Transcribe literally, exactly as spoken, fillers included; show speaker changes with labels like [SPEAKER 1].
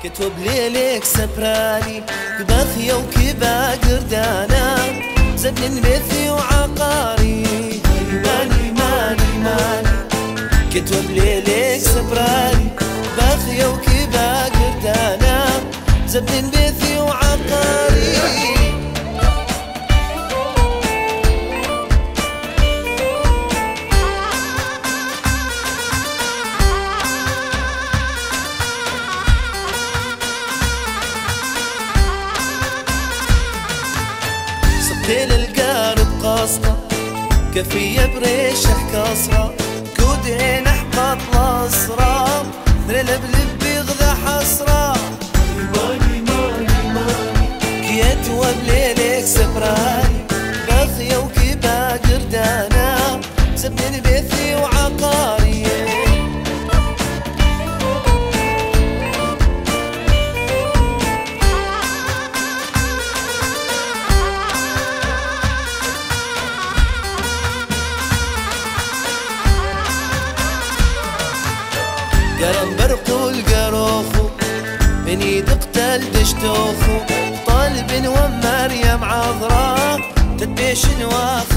[SPEAKER 1] كتب ليلك سبراني كباخية وكبا قردانا زبن مثي وعقاري ماني ماني ماني كتب ليلك سبراني باخية وكبا قردانا زبن مثي وعقاري تيل القارب قاصرة كفية بريشح كسرة كودين احبط الاسرى للبلب بيغذى حسرة ماني ماني ماني كيت وبليلك سبراني باخية وكبا قردانا سبن بيثي وعقاري قرن برقو القروخو بني دقتل دشتوخو طالب ومريم عذراء تدبيش نواخ